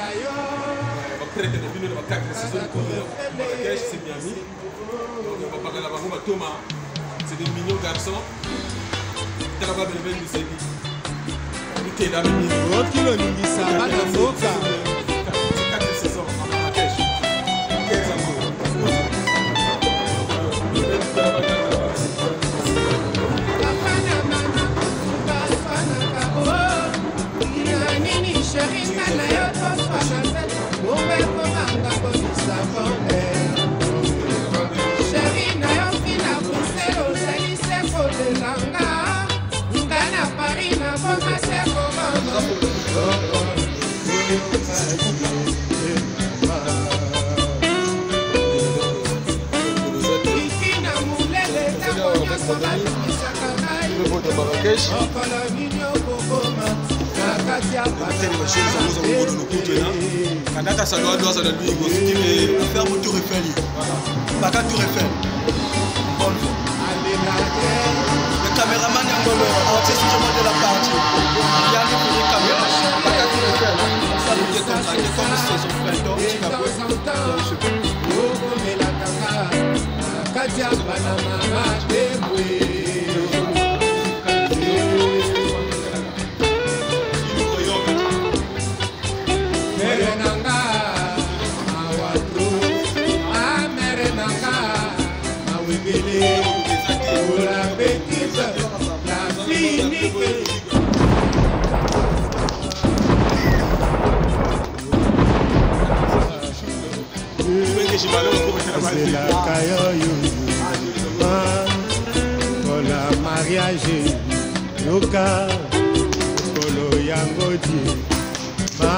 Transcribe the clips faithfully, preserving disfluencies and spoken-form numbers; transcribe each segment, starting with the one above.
prêtre de Bino de quatre saisons pour Marrakech, c'est Miami. Donc on va parler là-bas, Thomas, c'est des mignons garçons. Tu as pas de belle musique. Tu es là, mais oh, qui le dit ça, va la boca. C'est quatre saisons à Marrakech. quinze ans. Quand ça doit doit ça lui il faut faire mon tour Eiffel. Pas qu'un tour Eiffel. Le caméraman est encore là, c'est sûrement de la partie. Il y a des caméras, pas qu'un tour Eiffel. Ça veut dire comme ça, comme c'est son printemps, tu vas c'est la caillou, pour la mariage, yoka, kolo yangodi, ma.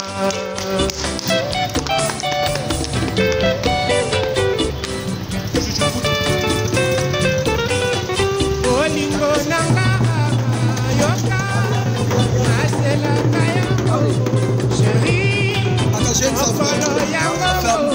Olingo nanga, yoka, c'est la caillou, chérie, kolo yango.